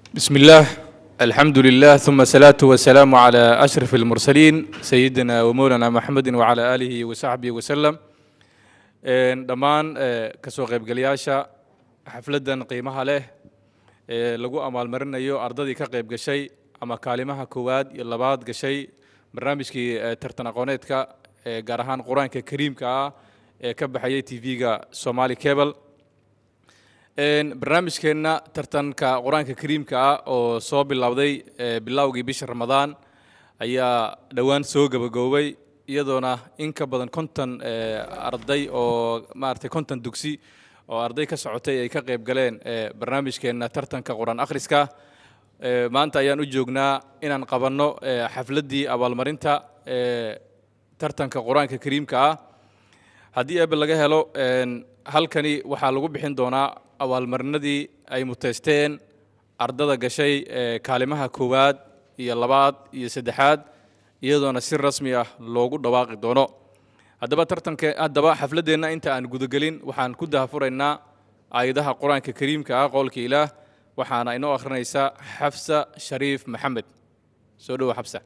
بسم الله. الحمد لله ثم الصلاة والسلام على أشرف المرسلين سيدنا ومولانا محمد وعلى آله وصحبه وسلم. دمان كسو قيبقلياشا حفلة قيمها له لغو أمال مرنيو أرضي كقيب قشي أما كالمها كواد يلباد قشي برنامج كي ترتنقونيت كا قارهان قرآن كريم كا كبحيي تي فيغا سومالي كيبل. barnaamijkeenna tartanka qur-aanka kariimka ah oo soo bilowday bilowgii bisha ramadaan ayaa dhowaan soo gabagaboobay iyadoona in ka badan 50 arday oo maartay 50 dugsi oo arday ka socotay ay ka qayb galeen barnaamijkeenna tartanka quraan akhriska. maanta ayaan u joognaa inaan qabanno xafladii abaalmarinta tartanka qur-aanka kariimka ah. haddii eebbe laga helo halkani waxaa lagu bixin doonaa abaalmarinadii ay muteysteen ardada gashay kaalimaha koowaad iyo labaad iyo saddexaad iyadoona si rasmi ah loogu dhawaaqi doono. haddaba xafladeenna inta aan gudagelin waxaan ku dahafuraynaa aayadaha qur-aanka kariimka ah qowlka ilaah waxaana inoo akhrinaysa xafsa shariif maxamed. soo dhowo xafsa.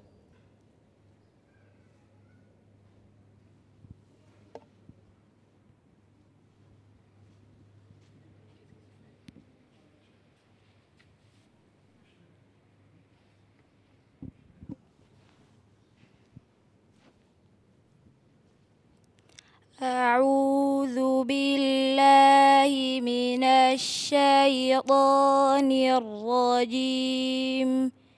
أعوذ بالله من الشيطان الرجيم.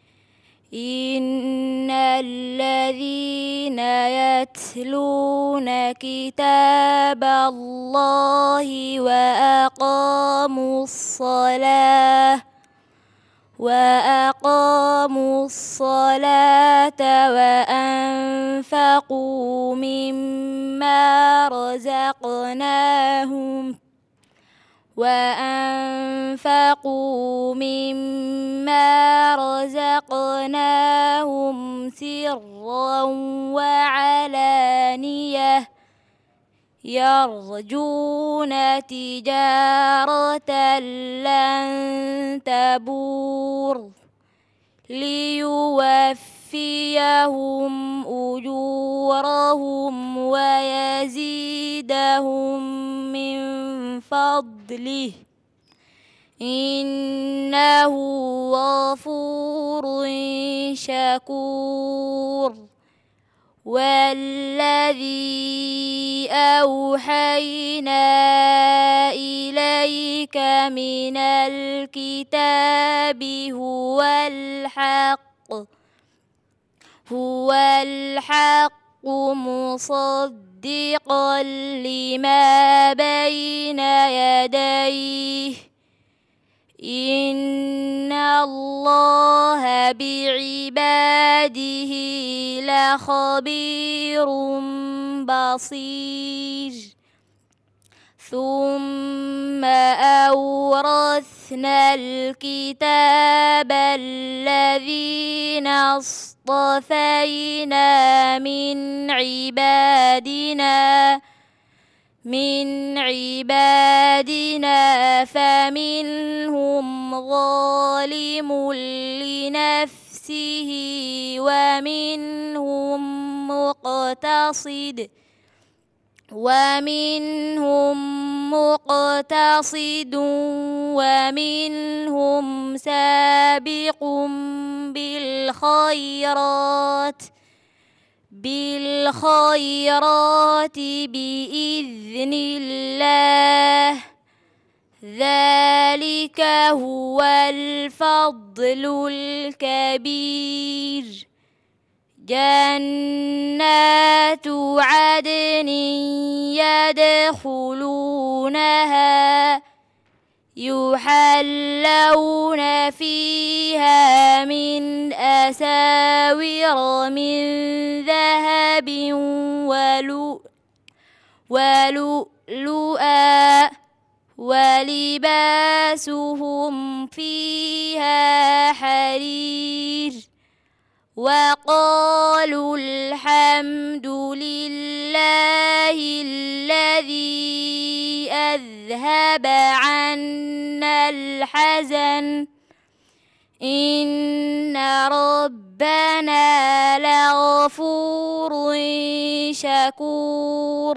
إن الذين يتلون كتاب الله وأقاموا الصلاة وأنفقوا مما رزقناهم سرا وعلانية يرجون تجارة لن تبور ليوفيهم أجورهم ويزيدهم من فضله إنه غفور شكور. والذي أوحينا إليك من الكتاب هو الحق مصدقا لما بين يديه إن الله بعباده لخبير بصير. ثم أورثنا الكتاب الذين اصطفينا من عبادنا فمنهم ظالم لنفسه ومنهم مقتصد ومنهم سابق بالخيرات بإذن الله. ذلك هو الفضل الكبير. جنات عدن يدخلونها يحلون فيها من أساور من ذهب ولؤلؤا ولباسهم فيها حرير. وقالوا الحمد لله الذي أذهب عنا الحزن إن ربنا لغفور شكور.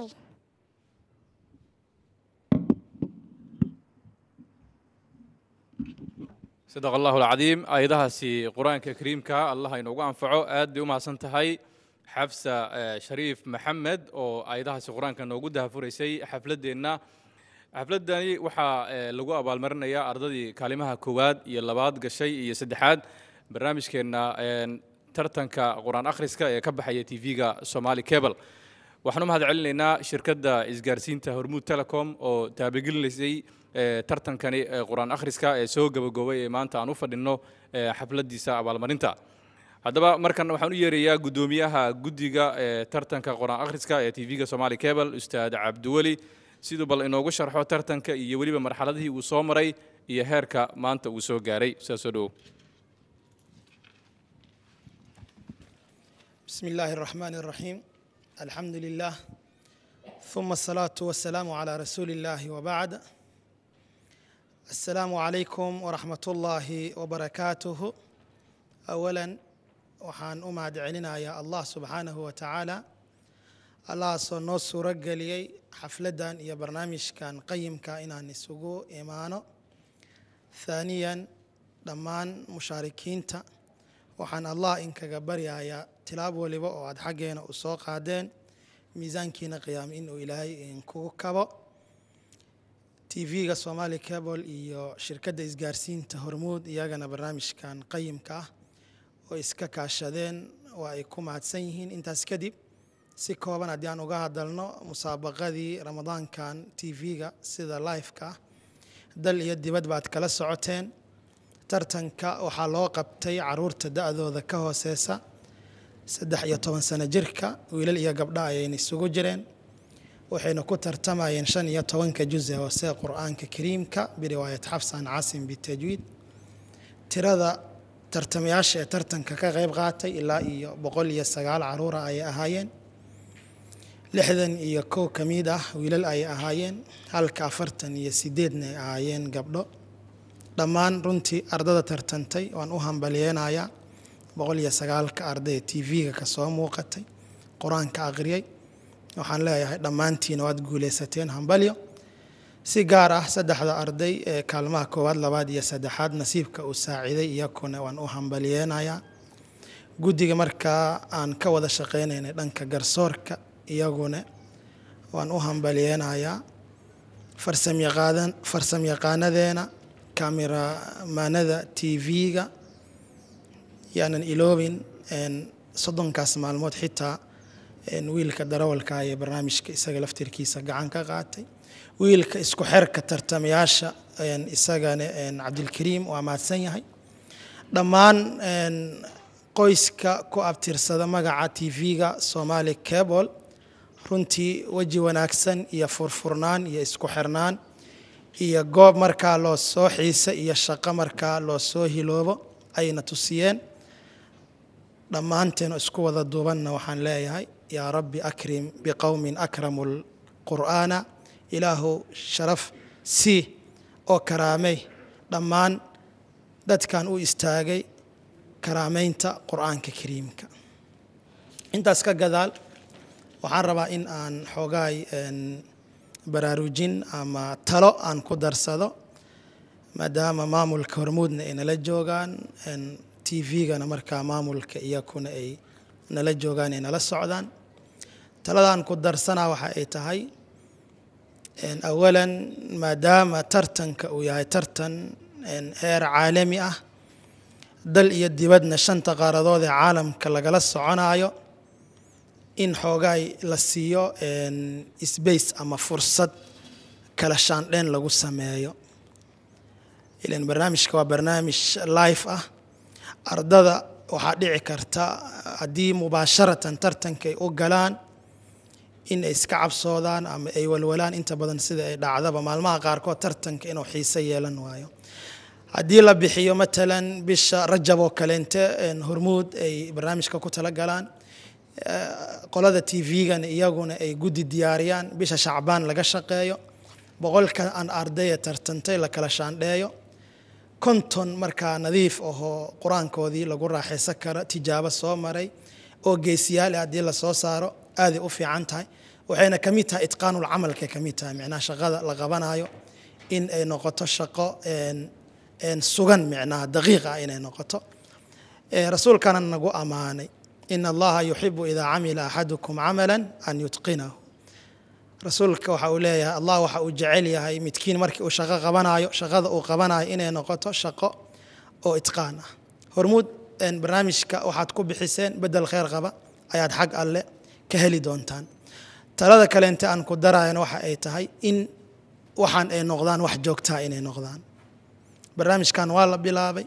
صدق الله العظيم. أيضا سي قرآن كريم كا الله ينوع أنفعه أد يوم عصنتهاي حفصة شريف محمد أو أيضا سي قرآن كان وجودها فريسي حفلة داني وحا لغو أبال مرنا يا أرضي كلمها كواد يلباد قشي يسدحاد برنامج كنا ترتنك قرآن أخرسكا يكبح يا تيفيغا سومالي كابل waxaan u mahad celinaynaa shirkadda isgaarsiinta Hormuud Telecom oo taabagelisay tartankani quraan akhriska ee soo gabagabay ee maanta aan u fadhino xafladiisa abaalmarinta. haddaba markan waxaan u yeerayaa gudoomiyaha guddiga tartanka quraan akhriska ee TV-ga Somali Cable Ustaad Cabdiwali sidoo bal inoogu sharxo tartanka iyo waliba marxaladii uu soo maray iyo heerka maanta uu soo gaaray. Soo dhow. Bismillahir Rahmanir Rahim. الحمد لله ثم الصلاة والسلام على رسول الله وبعد. السلام عليكم ورحمة الله وبركاته. أولا وحان أمعد علينا يا الله سبحانه وتعالى الله صنوص رجلي حفلة يا برنامج كان قيم كائنا نسوقو إيمانو. ثانيا دمان مشاركين تا وحان الله إنك جبر يا تلاب ولبا وعد حقنا أساق عدين ميزان كينا قيام إنه إلهي إنكو كبا TV Somali Cable iyo shirkadda isgaarsiinta Hormuud iyagana barnaamij kan qayimka ah oo iska kaashadeen oo ay ku mahadsan yihiin. intaas kadib si kooban haddii aan uga hadalno musaabaqadii ramadaankan TV-ga sida live-ka dal iyo dibad baad kala socoteen. tartanka waxaa loo qabtay caruurta da'dooda ka hooseysa 13 sano jirka wiilal iyo gabdho ayay isugu jireen waxayna ku tartamayeen 15 juz oo see quraanka kariimka biriwaayad Xafsan Caasim bitajwiid. tirada tartamayaasha ee tartanka ka qayb qaatay ilaa iyo 109 caruur ay ahaayeen 61 kamid ah wiilal ay ahaayeen halka 48 ay ahaayeen gabdho. dhammaan runtii ardada tartantay waan u hambaliyeenayaa 109 arday TV-ga ka soo muuqatay quraanka aqriyay. waxaan leeyahay dhammaantiin waad guuleysateen hambaliyo. si gaar ah saddexda arday ee kaalmaha koowaad labaad iyo saddexaad nasiibka uu saaciday iyaguna waan u hambaliyeenayaa. guddiga markaa aan ka wada shaqeynaynay dhanka garsoorka iyaguna waan u hambaliyeenayaa. farsamayaqaanadeena kaamiramanada TV-ga yaanan iloobin soddonkaas maalmood xitaa wiilka darawalka ee barnaamijka isaga laftirkiisa gacan ka qaatay. wiilka isku xirka tartamayaasha isagana Cabdilkariim waa mahadsan yahay. dhammaan qoyska ku abtirsada magaca TV-ga Somali Cable runtii waji wanaagsan iyo furfurnaan iyo isku xirnaan iyo goob markaa loo soo xiisa iyo shaqo markaa loo soo hiloobo ayna tusiyeen. dhammaanteen isku wada duubanna waxaan leeyahay yaa rabbi akrim biqawmin akramul qur'aana ilaahu sharaf si oo karaamay dhammaan dadkan u istaagay karaameynta qur'aanka kariimka. intaas ka gadaal waxaan rabaa in aan xogaay baraarujin ama talo aan ku darsado maadaama maamulka Hormuudna ay nala joogaan TV-gana markaa maamulka iyakuna ay nala joogaan ay nala socdaan. taladaan ku darsanaa waxa ay tahay awalan maadaama tartanka uu yahay tartan heer caalami ah dal iyo dibadna 5 qaaradood ee caalamka lagala soconayo in xogaay la siiyo space ama fursad kala shaandheen lagu sameeyo. ilaan barnaamijka waa barnaamij live ah ardada waxaa dhici karta haddii mubaasharatan tartanka ay u galaan in ay iska cabsoodaan ama ay walwalaan inta badan sida ay dhacdaba maalmaha qaarkood tartanka inuu xiiso yeelan waayo. haddii la bixiyo matalan bisha Rajab oo kaleente Hormuud ay barnaamijka ku tala galaan qolada TV-gana iyaguna ay guddi diyaariyaan bisha Shacbaan laga shaqeeyo boqolka aan arday tartantay la kala shaandheeyo konton markaa nadiif ahoo qur-aankoodii lagu raaxaysan karo tijaabo soo maray oo geesiyaal haddii la soo saaro aaday u fiican tahay waxayna ka mid tahay itqaanul camalkay ka mid tahay micnaha shaqada la qabanayo in ay noqoto shaqo sugan micnaha daqiiq ah inay noqoto rasuulkana nagu ammaanay in allaha yuxibu idaa camila axadukum camalan an yutqinahu rasuulka waxa uu leeyahay allah waxa uu jecel yahay midkiin markii uu shaqo qabanayo shaqada uu qabanayo inay noqoto shaqo oo itqaan ah hormuud barnaamijka waxaad ku bixiseen bedel khayr qaba ayaad xag alle ka heli doontaan talada kale inta aan ku darayana waxa ay tahay in waxaan ay noqdaan wax joogtaa inay noqdaan barnaamijkan waa la bilaabay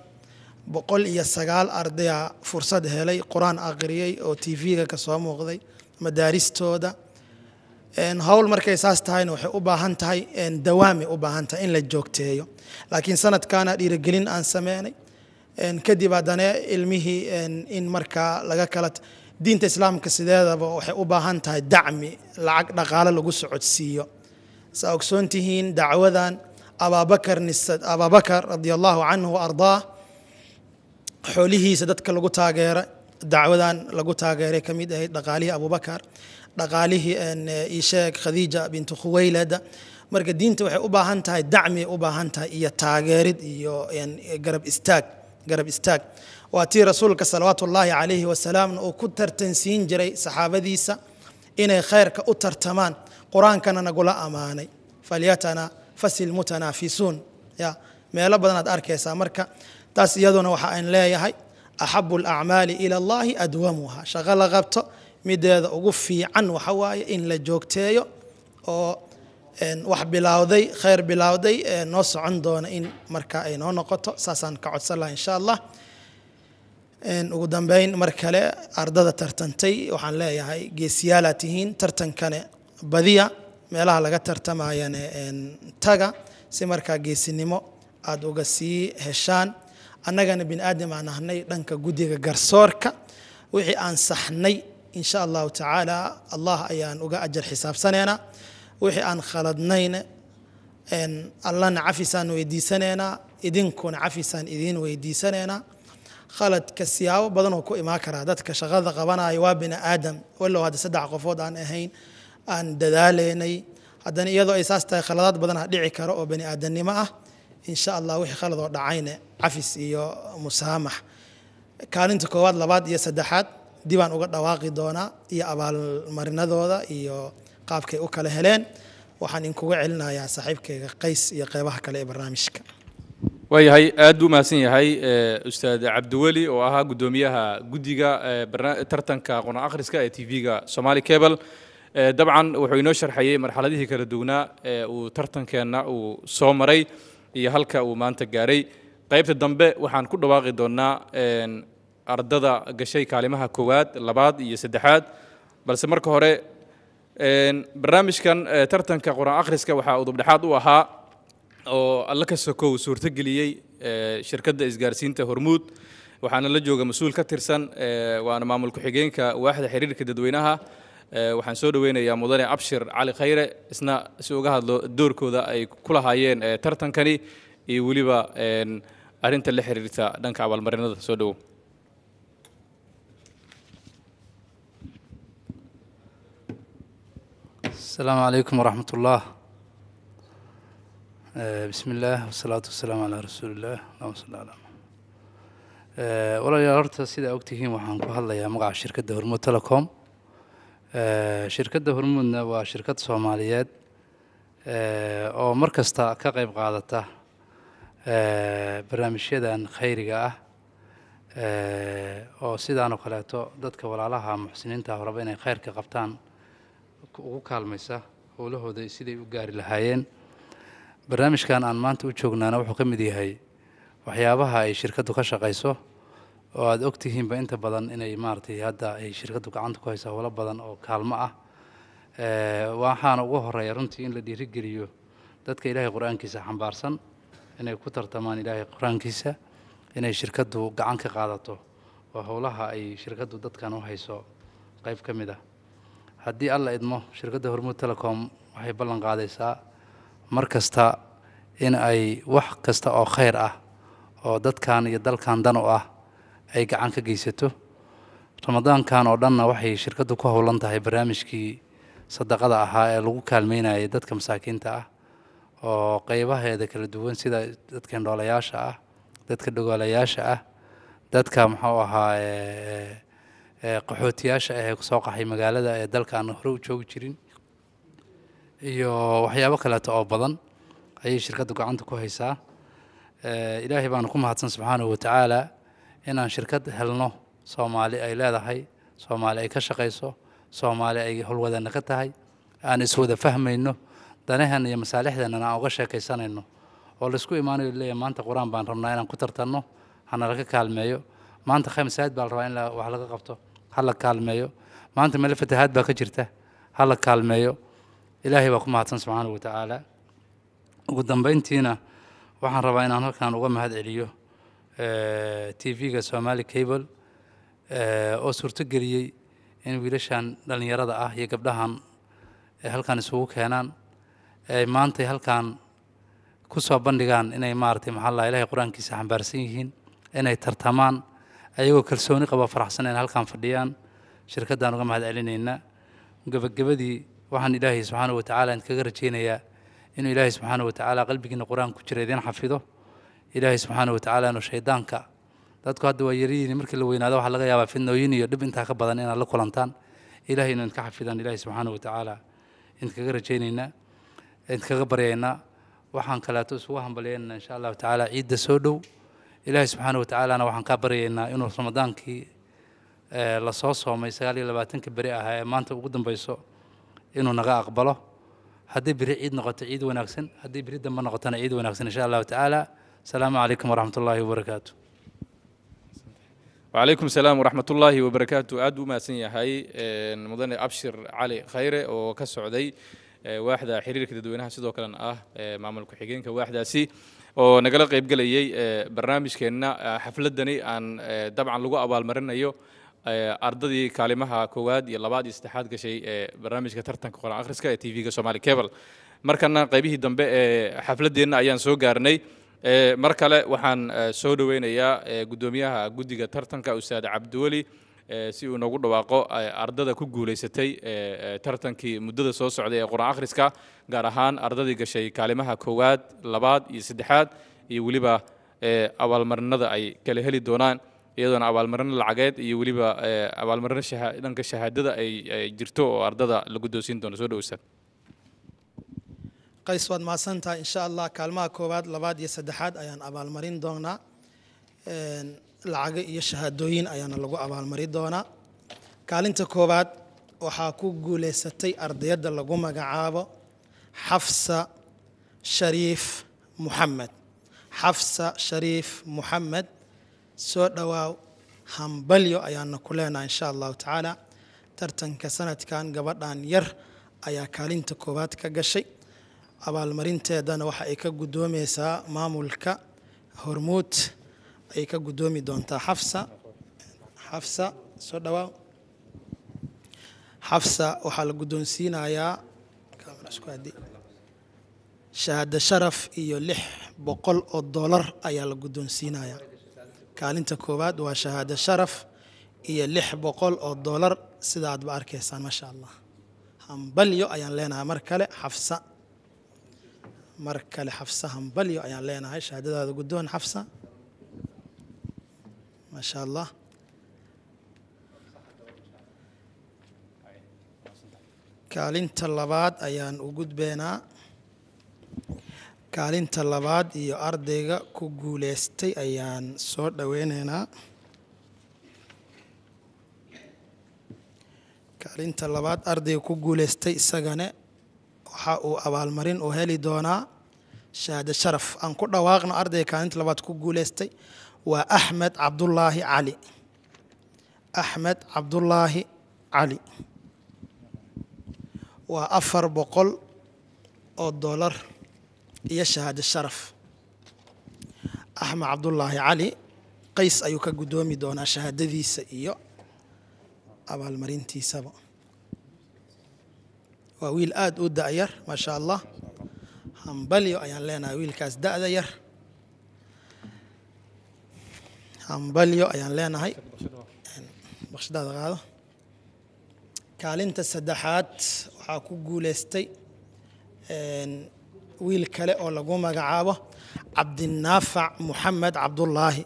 109 ardaya fursad helay quraan aqriyay oo TV-ga ka soo muuqday madaaristooda hawl markay saas tahayna waxay u baahan tahay dawaami u baahan tahay in la joogteeyo laakiin sanadkaana dhiirigelin aan sameynay kadib haddana ilmihii in markaa laga kala diinta islaamka sideedaba waxay u baahan tahay dacmi lacag dhaqaale lagu socodsiiyo saa ogsoon tihiin dacwadan ababakar radiallahu canhu ardaah xoolihiisa dadka lagu taageera dacwadan lagu taageeray ka mid ahayd dhaqaalihii abubakar dhaqaalihii isheeg khadiija bintu khuwaylada marka diinta waxay u baahan tahay dacmi u baahan tahay iyo taageerid iyo garab istaag waa tii rasuulka salawaatullaahi calayhi wasalaam uu ku tartansiin jiray saxaabadiisa inay khayrka u tartamaan qur-aankana nagula ammaanay falyatana fasil mutanaafisuun ya meelo badan aad arkaysaa marka taas iyaduna waxa aan leeyahay axabu alacmaali ila allahi adwamuha shaqo la qabto mideeda ugu fiican waxa waaye in la joogteeyo oo wax bilowday khayr bilowday noo socon doona in marka ay noo noqoto saasaan ka codsan lahaa insha allah ugu dambeyn mar kale ardada tartantay waxaan leeyahay geesiyaala tihiin tartankane badiya meelaha laga tartamayane taga si markaa geesinimo aad uga sii heshaan annagana bin aadam aan ahnay dhanka guddiga garsoorka wixii aan saxnay insha allahu tacaala allah ayaan uga ajar xisaabsaneynaa wixii aan khaladnayna allana cafisaan weydiisanaynaa idinkuna cafisaan idiin weydiisanaynaa khaladka siyaabo badan oo ku imaan karaa dadka shaqada qabanaya waa bini aadam walow hadda 3 qofood aan ahayn aan dadaalaynay haddana iyadoo ay saas tahay khaladaad badan dhici karo oo bini aadamnimo ah insha allah wixii khalad oo dhacayna cafis iyo musaamax kaalinta koowaad labaad iyo saddexaad dibaan uga dhawaaqi doonaa iyo abaalmarinadooda iyo qaabkay u kala heleen waxaan inkuga celinayaa saaxiibkayga qays iyo qeybaha kale ee barnaamijka waayahay aad buu mahadsan yahay ustaad cabdiweli oo ahaa guddoomiyaha guddiga tartanka quraan akhriska ee TV-ga Somali Cable dabcan wuxuu inoo sharxayay marxaladihii kala duwanaa ee uu tartankeena uu soo maray iyo halka uu maanta gaaray qaybta dambe waxaan ku dhawaaqi doonaa ardada gashay kaalimaha koowaad labaad iyo saddexaad balse marka hore barnaamijkan tartanka quraan akhriska waxa uu dubdhaxaad u ahaa oo alla ka sokow suurto geliyay shirkadda isgaarsiinta Hormuud waxaana la jooga mas'uul ka tirsan waana maamul ku xigeenka waaxda xiriirka dadweynaha waxaan soo dhaweynayaa mudane Abshir Cali Khayre isna si uga hadlo doorkooda ay ku lahaayeen tartankani iyo waliba arinta la xiriirta dhanka abaalmarinada soo dhaw السلام عليكم ورحمة الله بسم الله والصلاة والسلام على رسول الله اللهم صل على محمد ولا يا هرت سيدا أوقتهم وحن كهلا يا مقع شركة هرمود تيليكوم شركة هرمود وشركة صوماليات أو مركز تا كقيب قاعدته برنامجيدا خيرية أو سيدا نقلاته ضدك ولا لها محسنين تهربين خير كقبطان ugu kaalmaysa howlahooda sidii u gaari lahaayeen barnaamijkan aan maanta u joognaana wuxuu ka mid yahay waxyaabaha ay shirkadu ka shaqeyso oo aad ogtihiinba inta badan inay maartay hadda ay shirkadu gacanta ku hayso howlo badan oo kaalmo ah waxaana ugu horeeya runtii in la dhiirigeliyo dadka Ilaahay quraankiisa xambaarsan inay ku tartamaan Ilaahay quraankiisa inay shirkadu gacan ka qaadato oo howlaha ay shirkadu dadkan u hayso qayb ka mid ah haddii alla idmo shirkadda Hormuud Telecom waxay ballan qaadaysaa mar kasta in ay wax kasta oo khayr ah oo dadkan iyo dalkan dan u ah ay gacan ka geysato ramadaankan oo dhanna waxay shirkaddu ku howlan tahay barnaamijkii sadaqada ahaa ee lagu kaalmeynayay dadka masaakiinta ah oo qaybaheeda kala duwan sida dadka indhoolayaasha ah dadka dhagoolayaasha ah dadka muxuu ahaa qaxootiyaasha ah ee kusoo qaxay magaalada ee dalkaan hore u joogi jirin iyo waxyaabo kaleeto oo badan ayay shirkaddu gacanta ku haysaa ilaahay baanu ku mahadsan subxaanahu watacaala inaan shirkad helno soomaali ay leedahay soomaali ay ka shaqayso soomaali ay howlwadana ka tahay aan iswada fahmayno danaheena iyo masaalixdeennana aan uga sheekaysanayno oo laisku imaanayo leeyahay maanta qur-aan baan rabnaa inaan ku tartanno hana laga kaalmeeyo maanta masaajid baa la rabaa in wax laga qabto ha la kaalmeeyo maanta meel fatahaad baa ka jirta ha la kaalmeeyo ilaahay baa ku mahadsan subxaanahu watacaala ugu dambayntiina waxaan rabaa inaan halkan uga mahad celiyo tv-ga Somali Cable oo suurtageliyey in wiilashan dhalinyarada ah iyo gabdhahan halkan isugu keenaan maanta halkan ku soo bandhigaan inay maartay maxalla ilaahay quraankiisa xambaarsan yihiin inay tartamaan ayagoo kalsooni qaba faraxsan in halkan fadhiyaan shirkaddan uga mahad celinayna gabagabadii waxaan ilaahay subxaanahu watacaala kaga rajaynayaa inuu ilaahay subxaanahu watacaala qalbigiina quraan ku jira idin xafido ilaahay subxaanahu watacaala inuu shaydaanka dadku hadda waa yariin markii la weynaado waxa laga yaabaa fidnooyin iyo dhib intaa ka badan inaad la kulantaan ilaahay inuu ka xafidaan ilaahay subxaanahu watacaala kaga rajaynaynaa kaga baryaynaa waxaan kaleeto isugu hambalyeynaa insha allahu tacaala ciidda soo dhow ilaahay subxaanahu watacaalana waxaan ka baryaynaa inuu ramadaankii la soo soomay 29 beri ah ee maanta ugu dambayso inuu naga aqbalo haddii beri ciid noqoto ciid wanaagsan haddii beri dambe noqotona ciid wanaagsan insha allahu tacaala asalaamu calaykum waraxmatullaahi wabarakaatu وعليكم السلام ورحمة الله وبركاته أدو ما سنيا هاي مدن أبشر علي خيره وكسعودي واحدة حرير كده دوينها سيدو كلام معمل كحجين كواحدة سي ونقل قيب قليي برنامج كنا حفلة دني عن طبعا لقوا أبال مرنا يو أرضي كلمها كواد يلا بعد استحاد كشيء برنامج كترتن كقرآن آخر سكاي تي في كسومالي كابل مركنا قيبه دنب حفلة دينا أيان سو قارني mar kale waxaan soo dhaweynayaa gudoomiyaha guddiga tartanka Ustaad Cabdiwali si uu nagu dhawaaqo ardada ku guuleysatay tartankii muddada soo socday ee quraan akhriska gaar ahaan ardadii gashay kaalimaha koowaad labaad iyo saddexaad iyo waliba abaalmarinada ay kala heli doonaan iyadoona abaalmarin lacageed iyo waliba abaalmarin dhanka shahaadada ay jirto oo ardada la guddoonsiin doono soo dhaweysan qays waad maasantahay insha allah kaalmaha koowaad labaad iyo saddexaad ayaan abaalmarin doonaa lacago iyo shahaadooyin ayaana lagu abaalmarin doonaa kaalinta koowaad waxaa ku guuleysatay ardayda lagu magacaabo xafsa shariif muxamed xafsa shariif muxamed soo dhawaaw hambalyo ayaana ku leenahay insha allahu tacaala tartanka sanadkan gabadhan yar ayaa kaalinta koowaad ka gashay abaalmarinteedana waxa ay ka guddoomeysaa maamulka hormuud ay ka guddoomi doontaa xafsa soo dhawaaw xafsa waxaa la guddoonsiinayaa shahaado sharaf iyo $600 ayaa la guddoonsiinayaa kaalinta koowaad waa shahaado sharaf iyo $600 sidaadba arkaysaan maasha allah hambalyo ayaan leenahay mar kale xafsa حفصة همبليو أيان لنا هاي شهادة هذا قدون حفصة ما شاء الله كالين طلبات أيان وجود بينا كالين طلبات يو أرديغا كوغوليستي أيان صوت دوين هنا كالين طلبات أرديغا كوغوليستي ساقاني waxa uu abaalmarin u heli doonaa shahaado sharaf aan ku dhawaaqno ardayga kaalinta labaad ku guuleystay waa Axmed Cabdullaahi Cali waa $400 iyo shahaado sharaf Axmed Cabdullaahi Cali qays ayuu ka gudoomi doonaa shahaadadiisa iyo abaalmarintiisaba وويل آد أود أير ما شاء الله هم بليو أيان لنا ويل كاس دأ ير hambalyo ayaan leenahay baqshadaada qaado kaalinta saddexaad waxaa ku guuleystay wiil kale oo lagu magacaabo cabdinaafac muxamed cabdullaahi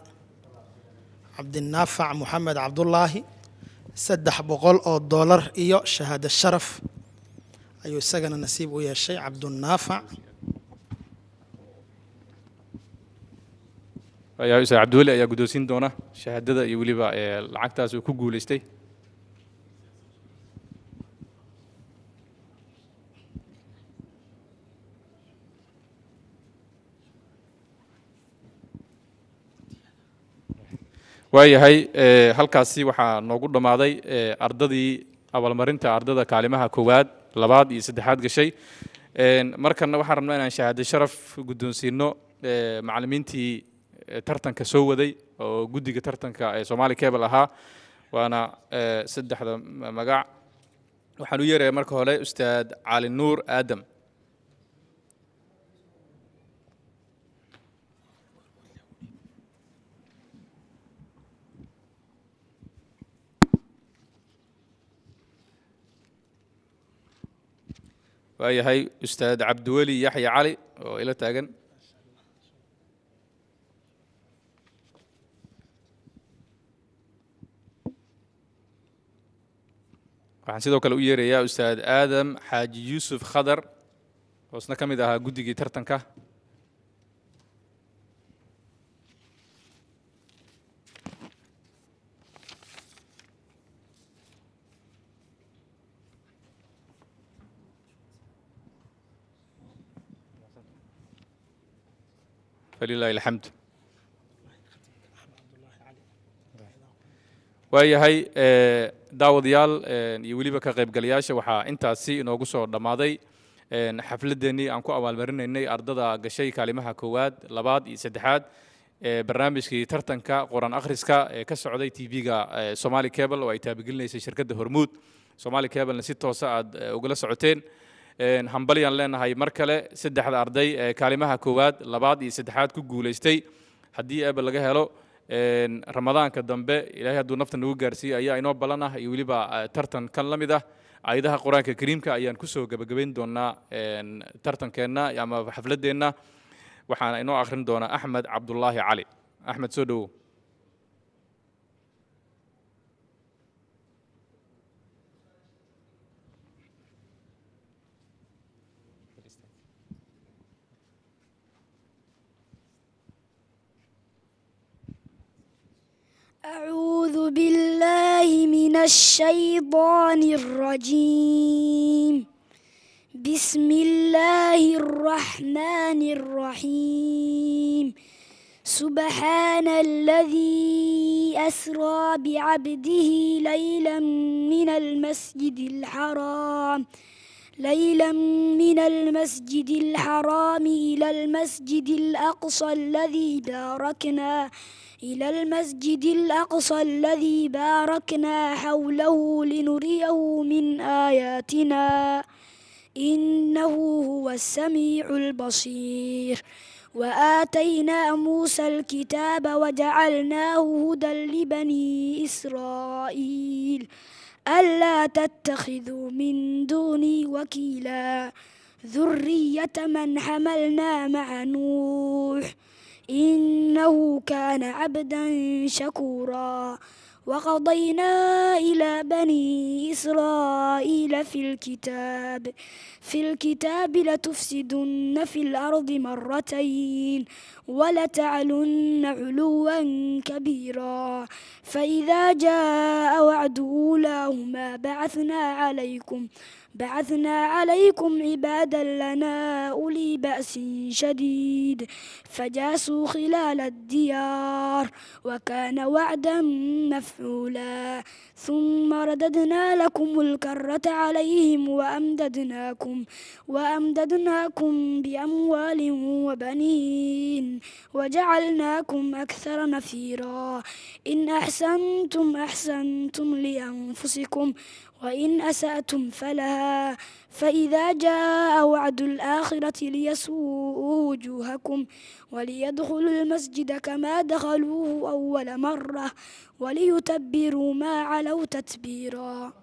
$300 iyo shahaado sharaf ayuu isagana nasiib u yeeshay cabdinaafac ayaa Ustaad Cabdiweli ayaa guddoonsiin doona shahaadada iyo weliba lacagtaas uu ku guuleystay waayahay halkaasi waxaa noogu dhammaaday ardadii abaalmarinta ardada kaalimaha koowaad labaad iyo saddexaad gashay markana waxaan rabnaa inaan shahaado sharaf guddoonsiino macallimiintii tartanka soo waday oo guddiga tartanka ee Somali Cable ahaa waana saddexda magac waxaan u yeerayaa marka hore Ustaad Cali Nuur Aadam waayahay Ustaad Cabdiweli Yaxya Cali oo ila taagan waxaan sidoo kale u yeerayaa Ustaad Aadam Xaaji Yuusuf Khadar oo isna ka mid ahaa guddigii tartanka فلله الحمد waayahay daawadayaal iyo weliba ka qaybgalayaasha waxaa intaasi inoogu soo dhammaaday xafladeennii aan ku abaalmarinaynay ardada gashay kaalimaha koowaad labaad iyo saddexaad barnaamijkii tartanka qoran akhriska ee ka socday TV-ga Somali Cable oo ay taabagelinaysay shirkadda Hormuud Somali Cable-na si toos ah aad ugala socoteen hambalyan leenahay mar kale saddexda arday ee kaalimaha koowaad labaad iyo saddexaad ku guuleystay haddii eeba laga helo ramadaanka dambe ilaahay hadduu nafta nagu gaarsiiyo ayaa inoo ballan ah iyo weliba tartan kan la mid ah aayadaha qur-aanka kariimka ayaan kusoo gabagabayn doonaa tartankeenna ama xafladeenna waxaana inoo akhrin doonaa Axmed Cabdullaahi Cali Axmed soo dhowow أعوذ بالله من الشيطان الرجيم بسم الله الرحمن الرحيم سبحان الذي أسرى بعبده ليلا من المسجد الحرام إلى المسجد الأقصى الذي باركنا حوله لنريه من آياتنا إنه هو السميع البصير وآتينا موسى الكتاب وجعلناه هدى لبني إسرائيل ألا تتخذوا من دوني وكيلا ذرية من حملنا مع نوح إنه كان عبدا شكورا وقضينا إلى بني إسرائيل في الكتاب لتفسدن في الأرض مرتين ولتعلن علوا كبيرا فإذا جاء وعد أولاهما بعثنا عليكم عبادا لنا أولي بأس شديد فجاسوا خلال الديار وكان وعدا مفعولا ثم رددنا لكم الكرة عليهم وأمددناكم بأموال وبنين وجعلناكم أكثر نفيرا إن أحسنتم لأنفسكم وإن أسأتم فلها فيها فإذا جاء وعد الآخرة ليسوءوا وجوهكم وليدخلوا المسجد كما دخلوه أول مرة وليتبروا ما علوا تتبيرا.